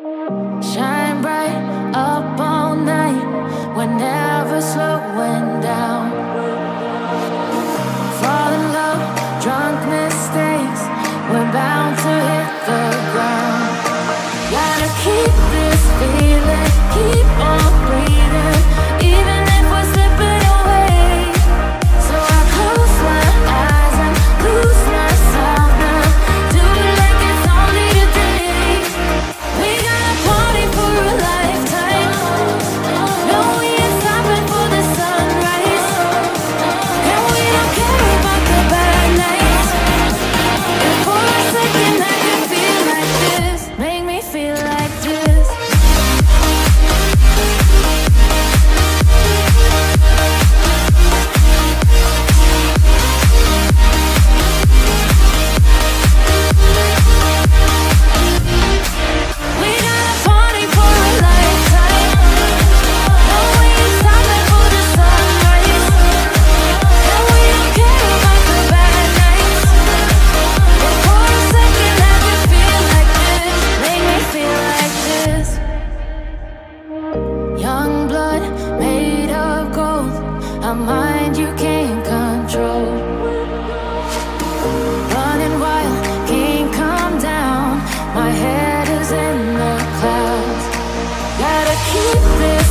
Shine bright up all night. We're never slowing down. Fall in love, drunk mistakes. We're bound to hit the ground. Gotta keep this feeling, keep on breathing, even if we're slipping away. So I close my eyes and lose myself now. Do it like it's only today. We got a party for a lifetime. No, we ain't stopping for the sunrise. And we don't care about the bad nights. And for a second I can feel like this. Make me feel like this. We got a party for a lifetime. No, we ain't stopping for the sunrise. And we don't care about the bad nights. And for a second I can feel like this. Make me feel like this. Young blood made of gold. A mind you can't control. Running wild, can't come down. My head is in the clouds. Gotta keep this